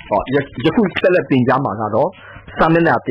ယခုဆက်လက်တင်ကြားမှာကတော့စာမျက်နှာ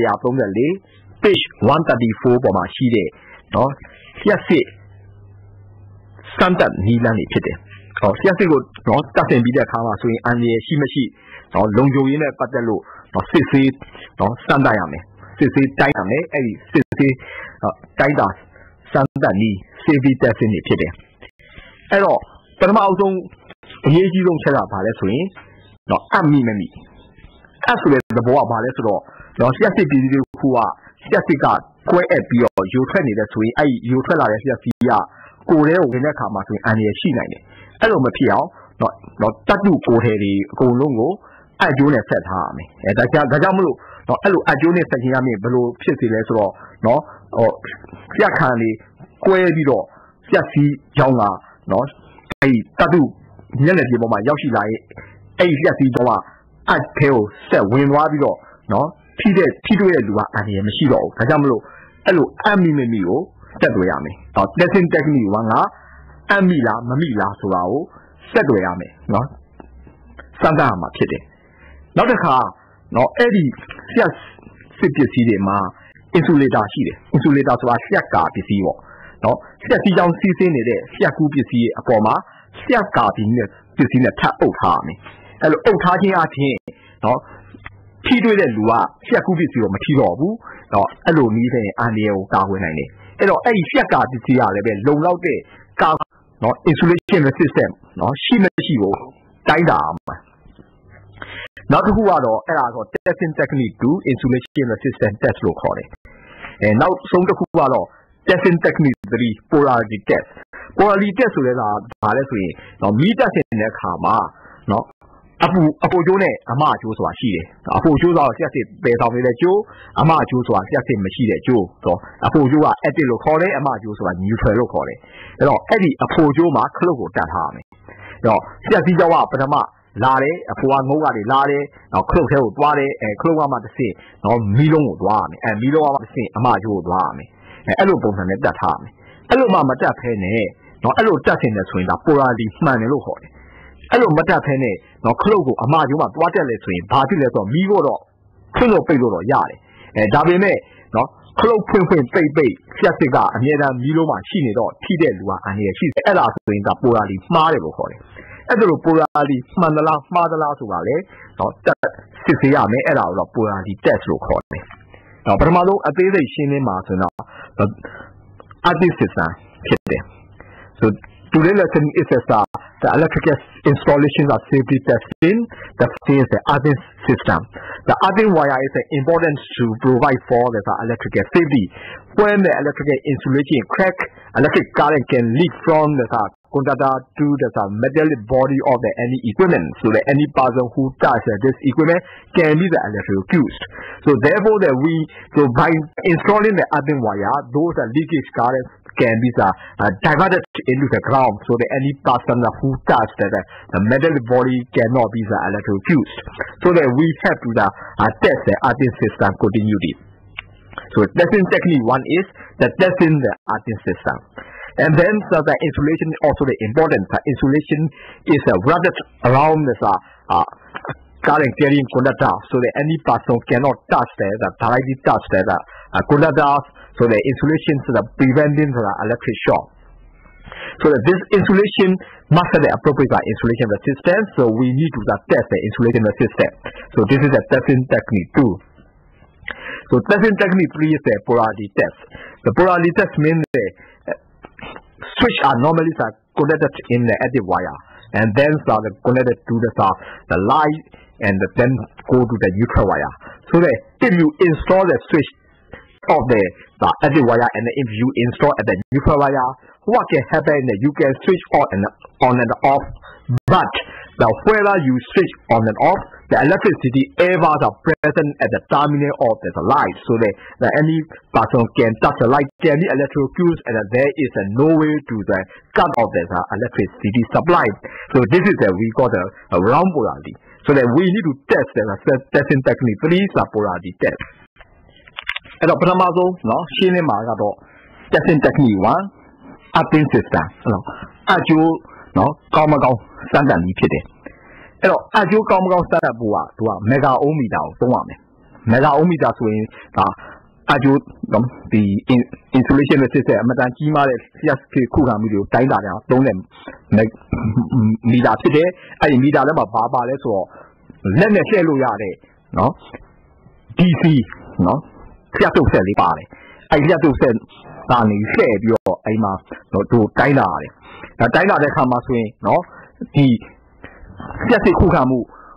134 page 134ပေါ်မှာရှိတဲ့နော်လျှက်စစ်စံတက်နီလန်းတွေဖြစ်တယ်။လျှက်စစ်ကိုနော်တက်ဆင်ပြီးတဲ့အခါမှာဆိုရင်အန်ရယ်ရှိမရှိနော်လုံခြုံရေးနဲ့ပတ်သက်လို့နော်စစ်ဆေးနော်စံတက်ရမယ်။စစ်ဆေးတိုင်းရမယ်။အဲ့ဒီစစ်ဆေးတိုင်းတာစံတက်နီ safety testing တွေဖြစ်တယ်။အဲ့တော့ပထမအဆုံးအရေးကြီးဆုံးချက်ကဘာလဲဆိုရင်နော်အမိမမိအဲ့ဆိုတဲ့သဘောကဘာလဲဆိုတော့နော်လျှက်စစ်ပြည်သူတစ်ခုကလျှက်စစ်ကကွဲအပ်ပြီးတော့ယူထွက်နေတဲ့ဆိုရင်အဲ့ဒီယူထွက်လာတဲ့လျှက်စစ်ကကိုယ်ထဲကိုဝင်တဲ့အခါမှာဆိုရင်အန်ရယ်ရှိနိုင်တယ်အဲ့လိုမဖြစ်အောင်နော်တတ်တူကိုယ်ထဲတွေအကုန်လုံးကိုအကျိုးနဲ့ဆက်ထားရမယ်ဒါကြောင့်မလို့နော်အဲ့လိုအကျိုးနဲ့ဆက်ခြင်းရမယ်ဘယ်လိုဖြစ်စေလဲဆိုတော့နော်လျှက်ခံတွေကွဲပြီးတော့လျှက်စီးကြောင်းကနော်အဲ့ဒီတတ်တူညနေပြေပေါ်မှာရောက်ရှိလာရဲ့အဲ့ဒီလျှက်စီးကြောင်းကအထဲကိုဆက်ဝင်သွားပြီးတော့နော်ထိတွေ့တဲ့လူကအန်ရယ်မရှိတော့ဘူးဒါကြောင့်မလို့အဲ့လိုအမိမမိကိုဆက်တွေ့ရမယ်။ testing technique 1ကအမိလားမမိလားဆိုတာကိုဆက်တွေ့ရမယ်နော်။စမ်းသပ်ရမှာဖြစ်တယ်။နောက်တစ်ခါနော်အဲ့ဒီလျှက်စစ်ပစ္စည်းတွေမှာ insulator ရှိတယ်။ insulator ဆိုတာလျှက်ကာပစ္စည်းပေါ့နော်။လျှက်စီးကြောင်းစီးဆင်းနေတဲ့လျှက်ကူးပစ္စည်းရဲ့အပေါ်မှာလျှက်ကာပစ္စည်းနဲ့ထပ်အုပ်ထားရမယ်။အဲ့လိုအုပ်ထားခြင်းအပြင်နော်ထိတွေ့တဲ့လူကလျှက်ကူးပစ္စည်းကိုမထိတော့ဘူး။နော်အဲ့လိုနည်းနဲ့အန်ဒီယကိုကာကွယ်နိုင်တယ်။အဲ့တော့အဲ့ဒီလျှက်ကပစ္စည်းရလည်းပဲလုံလောက်တဲ့ကာနော် insulation resistant နော်ရှိမရှိကိုတိုင်းတာမှာနောက်တစ်ခုကတော့အဲ့ဒါဆို testing technique 2 insulation resistant test လို့ခေါ်တယ်နောက်ဆုံးတစ်ခုကတော့ testing technique 3 polarity test polarity test ဆိုတဲ့ကဘာလဲဆိုရင်နော်မီးတက်တဲ့အခါမှာနော်အပူကျိုးနဲ့အမကျိုးဆိုတာရှိတယ်အပူကျိုးဆိုတာလျှက်စစ်ပယ်ဆောင်နေတဲ့ကျိုးအမကျိုးဆိုတာလျှက်စစ်မရှိတဲ့ကျိုးဆိုအပူကျိုးက active လို့ခေါ်တယ်အမကျိုးဆိုတာ neutral လို့ခေါ်တယ်အဲ့တော့အဲ့ဒီအပူကျိုးမှာခလုတ်ကိုတတ်ထားရမယ်အဲ့တော့လျှက်စီးကြောင်းကပထမလာတယ်အပူကငုတ်ကနေလာတယ်နောက်ခလုတ်ထဲကိုသွားတယ်ခလုတ်ကမှတစ်ဆင့်နော်မီးလုံးကိုသွားရမယ်မီးလုံးကမှတစ်ဆင့်အမကျိုးကိုသွားရမယ်အဲ့လိုပုံစံနဲ့တတ်ထားရမယ်အဲ့လိုမှမတတ်ဖဲနဲ့နော်အဲ့လိုတတ်စင်တယ်ဆိုရင်ဒါ polarity မှန်တယ်လို့ခေါ်တယ်အဲ့လိုမတတ်ဖဲနဲ့နော်ခလုတ်ကိုအမကျိုးမှာသွားတက်လဲဆိုရင်ဘာဖြစ်လဲဆိုတော့မီးဖို့တော့ဖွင့်လို့ပိတ်လို့တော့ရတယ်ဒါပေမဲ့နော်ခလုတ်ဖွင့်ပိတ်လျှက်စစ်ကအမြဲတမ်းမီးလုံးမှာရှိနေတော့ထိတဲ့လူကအန်ရရှိတယ်အဲ့ဒါဆိုရင်ဒါ polarity မှားတယ်လို့ခေါ်တယ်အဲ့ဒါလို polarity မှန်သလားမှားသလားဆိုတာလေနော်စစ်ဆေးရမယ်အဲ့ဒါကိုတော့ polarity test လို့ခေါ်တယ်နော်ပထမဆုံးအသေးစိတ်ရှင်းလင်းမှာဆိုတော့ artist system ဖြစ်တယ် so today's lesson is the electrical installations of safety testing that is the earthing system. The earthing wire is important to provide for the electrical safety. When the electrical insulation crack, electric current can leak from the conductor to the metallic body of the any equipment. So that any person who touches this equipment can be the electrocuted. So therefore, by installing the earthing wire, those leakage currents can be diverted into the ground so that any person who touches the metal body cannot be electrocuted. So that we have to test the earthing system continuity. So testing technique 1 is the testing the earthing system. And then the insulation also the important. Insulation is wrapped around the current carrying conductor so that any person cannot touch directly touch the conductor. So the insulation is preventing the electric shock. So that this insulation must have the appropriate insulation resistance. So we need to test the insulation resistance. So this is the testing technique 2. So testing technique 3 is the polarity test. The polarity test means the switch are normally connected in the active wire, and then connected to the light, and then go to the neutral wire. So that if you install the switch of the active wire and if you install at the neutral wire, what can happen is that you can switch on and off, but whether you switch on and off, the electricity ever present at the terminal of the light, so that any person can touch the light can be electrocuted, and there is no way to the cut off the electricity supply. So this is we call the round polarity. So that we need to test the testing technique 3 is the polarity test. အဲ့တော့ပထမဆုံးเนาะရှင်းလင်းမှာကတော့ testing technique 1 earthing system အကျိုးเนาะကောင်းမကောင်းစမ်းသပ်နည်းဖြစ်တယ်အဲ့တော့အကျိုးကောင်းမကောင်းစက်ဖို့ကသူကမဂါအိုးမီတာကိုသုံးရမယ်မဂါအိုးမီတာဆိုရင်ဒါအကျိုးဒီ insulation နဲ့စစ်တဲ့အမတန်ကြီးမားတဲ့ CSK ခုခံမှုတွေကိုတိုင်းတာကြသုံးတဲ့မီတာဖြစ်တယ်အဲ့ဒီမီတာထဲမှာဘာပါလဲဆိုတော့လက်နဲ့လှည့်လို့ရတဲ့နော် DC နော်ဖျက်ထုတ်ဆက်လေးပါတယ်အဲ့ဒီဖျက်ထုတ်ဆက်ကနေလှည့်ပြီးတော့အဲ့မှာသူတိုင်းတာရတယ်တိုင်းတာတဲ့အခါမှာဆိုရင်နော်ဒီဖျက်စစ်ခုခံမှု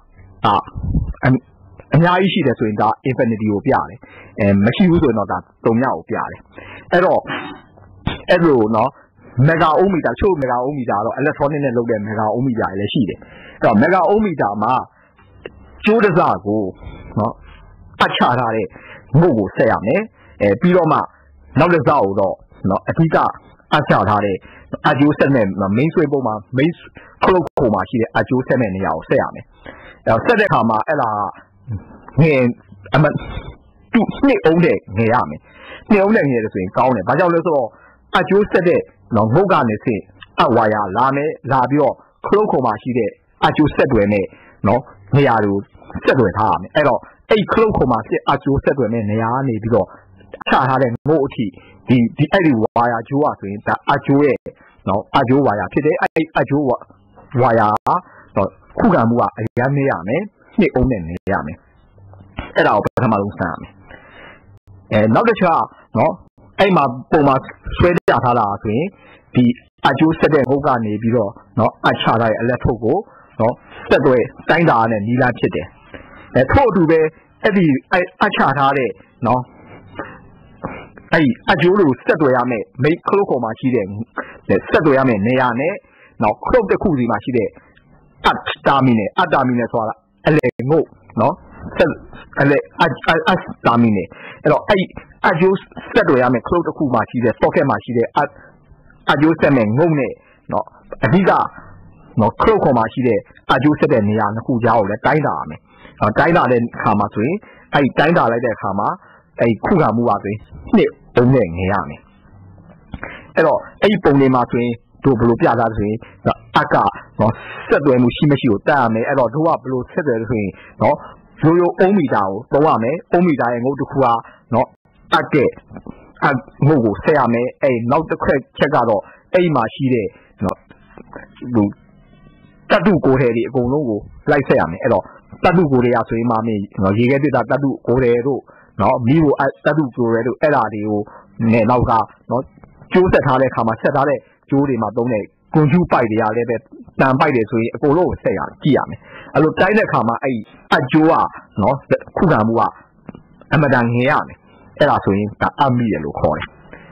အများကြီးရှိတယ်ဆိုရင်ဒါ infinity ကိုပြတယ်မရှိဘူးဆိုရင်တော့ဒါ3ညကိုပြတယ်အဲ့တော့အဲ့လိုနော်မဂါအိုးမီတာချို့မဂါအိုးမီတာတော့ electronic နဲ့လုပ်တဲ့မဂါအိုးမီတာလည်းရှိတယ်အဲ့တော့မဂါအိုးမီတာမှာကျိုးတစကိုနော်အချထားတဲ့ငုတ်ကိုဆက်ရမယ်ပြီးတော့မှနောက်တစ်စကိုတော့နော်အဓိကအချထားတဲ့အကျိုးဆက်မဲ့ main switch ပုံမှာ main ခလုတ်ခုံမှာရှိတဲ့အကျိုးဆက်မဲ့နေရာကိုဆက်ရမယ်အဲ့ဆက်တဲ့အခါမှာအဲ့ဒါငယ်အမတူနှစ်အောင်တဲ့ငယ်ရမယ်နှစ်အောင်တဲ့ငယ်ရဆိုရင်ကောင်းတယ်ဘာကြောင့်လဲဆိုတော့အကျိုးဆက်တဲ့နော်ငုတ်ကနေဆင့်အဝါယာလာမယ်လာပြီးတော့ခလုတ်ခုံမှာရှိတဲ့အကျိုးဆက်တွေနဲ့နော်နေရာတွေကိုဆက်တွေထားရမယ်အဲ့တော့အဲ့ခလုတ်ခုံမှာဖြစ်အကျိုးဆက်တွေနဲ့နေရာကနေပြီးတော့ချထားတဲ့ငုတ်အထိဒီအဲ့ဒီဝါယာကျိုးอ่ะဆိုရင်ဒါအကျိုးရဲ့နော်အကျိုးဝါယာဖြစ်တယ်အဲ့အကျိုးဝါယာတော့ခုခံမှုကအရမ်းနေရမယ်နှစ်အောင်နဲ့နေရမယ်အဲ့ဒါကိုပထမဆုံးစမ်းရမယ်နောက်တစ်ချက်နော်အဲ့မှာပုံမှာဆွဲကြထားတာဆိုရင်ဒီအကျိုးဆက်တဲ့ဟုတ်ကနေပြီးတော့နော်အချထားတဲ့အလက်ထုတ်ကိုနော်ဆက်သွဲတိုင်းတာနဲ့နီလာဖြစ်တယ်ထို့အတူပဲအဲ့ဒီအချထားတဲ့နော်အဲ့အကျိုးကိုဆက်သွဲရမယ်မိတ်ခလုတ်ခေါ်မှာရှိတဲ့ဆက်သွဲရမယ်နေရာနဲ့နော်ခလုတ်တစ်ခုစီမှာရှိတဲ့အတာမီနဲ့ဆိုတာအလေငုတ်နော်အလေတာမီနဲ့အဲ့တော့အဲ့အကျိုးဆက်သွဲရမယ်ခလုတ်တစ်ခုမှာရှိတဲ့ socket မှာရှိတဲ့အကျိုးဆက်မဲ့ငုတ်နဲ့နော်အဓိကနော်ခလုတ်ခေါ်မှာရှိတဲ့အကျိုးဆက်တဲ့နေရာနှစ်ခုကြားကိုလည်းတိုင်းတာရမယ်တိုင်းတာတဲ့အခါမှာဆိုရင်အဲ့တိုင်းတာလိုက်တဲ့အခါမှာအဲ့ခုခံမှုပါဆိုရင်နှစ်ပုံနဲ့ငယ်ရမယ်အဲ့တော့အဲ့ပုံလေးမှာဆိုရင်တို့ဘယ်လိုပြတာဆိုရင်အကနော်ဆက်သွယ်မှုရှိမရှိကိုတတ်ရမယ်အဲ့တော့တို့ကဘယ်လိုဆက်သွယ်လို့ဆိုရင်နော်ရိုးရိုးအုံးမီတာကိုသုံးရမယ်အုံးမီတာရဲ့ငုတ်တစ်ခုကနော်အကဲငုတ်ကိုဆက်ရမယ်အဲ့နောက်တစ်ချက်ကတော့အဲ့မှာရှိတဲ့နော်ဟိုတတုကိုယ်ထဲတွေအကုန်လုံးကိုလိုက်ဆက်ရမယ်အဲ့တော့တတုကိုယ်တွေကဆိုရင်မှမင်းနော်ရေခဲပြတာတတုကိုယ်တွေတို့နော်မီးကိုတတုကိုယ်တွေတို့အဲ့ဒါတွေကိုနဲ့နောက်ကနော်ကျိုးဆက်ထားတဲ့အခါမှာဆက်ထားတဲ့ကျိုးတွေမှာသုံးတဲ့ကွန်ကျူးပိုက်တွေကလည်းပဲတန်ပိုက်တယ်ဆိုရင်အကုန်လုံးကိုဆက်ရကြည့်ရမယ်အဲ့လိုတိုင်းတဲ့အခါမှာအဲ့အကျိုးကနော်ခုခံမှုကအမတန်ငယ်ရမယ်အဲ့ဒါဆိုရင်ဒါအမီရလို့ခေါ်တယ်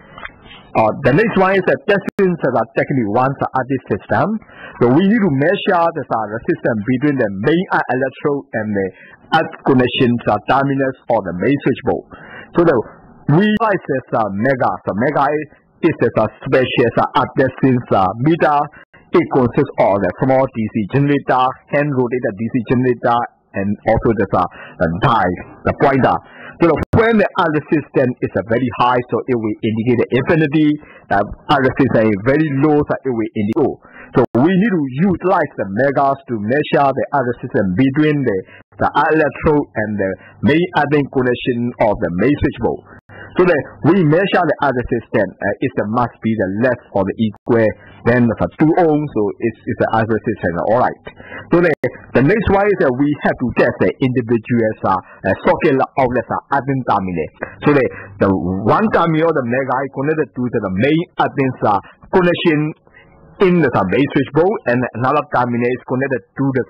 the next one is a testing technique once at this system so we need to measure the resistance between the main electrode and the earth connections terminals or the main switchboard so the we use this mega is a special testing meter. It consists of a small DC generator, hand rotated DC generator, and also the dial, the pointer. So when the other resistance is very high, so it will indicate the infinity. Other resistance is very low, so it will indicate low. So we need to utilize the megas to measure the other resistance between the electrode and the main earthing connection of the main switchboard. So that we measure the other resistance, it must be the less or the equal than the 2 ohms, so it's the other resistance, alright. So the next one is that we have to test the individual socket outlets earthing terminal. So the one terminal of the mega is connected to the main earthing connection in the main switchboard, and another terminal is connected to the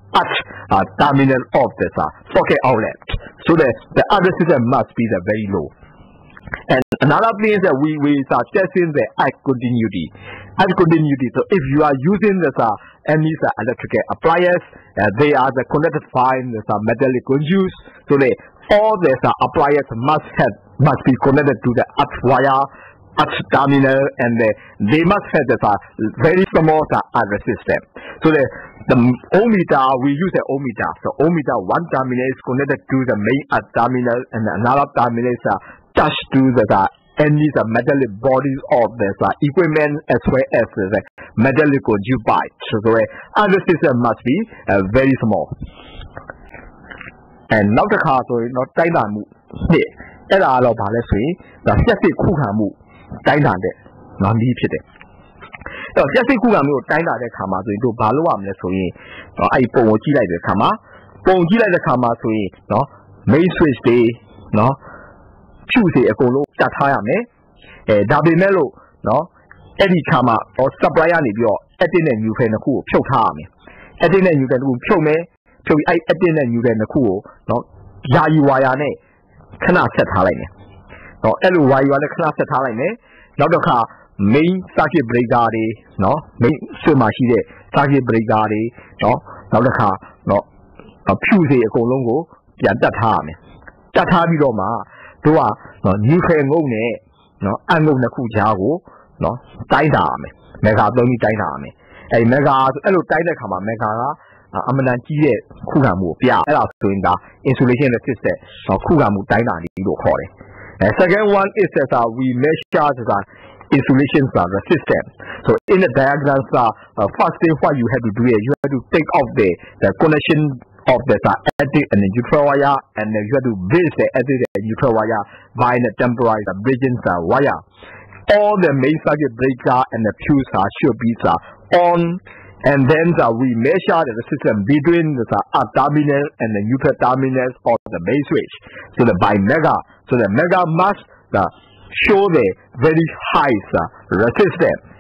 terminal of the socket outlet. So the other resistance must be the very low. And another thing is that we are testing the earth continuity. So if you are using any electrical appliance, they are connected fine metallic conduits. So all the appliance must be connected to the earth wire, earth terminal, and they must have the very small resistance. So the ohmmeter, we use the ohmmeter. So ohmmeter, one terminal is connected to the main earth terminal, and another terminal is touched to the any metallic bodies of the equipment as well as the metallic byte. So the other system must be very small. And now the car so not dynamic. That are of policy, the Jesse Kukamu, Dynade, non deep. So Jesse Kukamu, Dynade Kama, into Baluam, I Pongi like the Kama, Pongi like the Kama, no, May Swiss Day, no, Tuesday, a Polo, Tatayame, Dabi Mello, no, Eddie Kama, or Sabriani, your Edin and you can cool, Chokami. Edin and you can show me, so I Edin and you can cool, no, Yayuayane. Cannot set Halene. No, why you are the class at Halene. Now the car main Saki Brigade, no, main Sumashide, Saki Brigade, no, now the car, no, a Tuesday a Colongo, that time. That time you don't do a new train no, and no Nakujago, no, Dyname, Mega Doni Dyname. A Mega, hello, Dynacama, Mega. Amananchi Kugamu, Pia, doing the insulation system, or Kugamu Dynamic. The second one is that we measure the insulation system. So in the diagrams, first thing what you have to do is you have to take off the connection of the active and the neutral wire, and then you have to bridge the active and neutral wire by the temporary bridging wire. All the main circuit breaker and the fuse should be on. And then we measure the system between the terminal and the neutral terminals of the main switch. So the by mega, so the mega must show the very high resistance.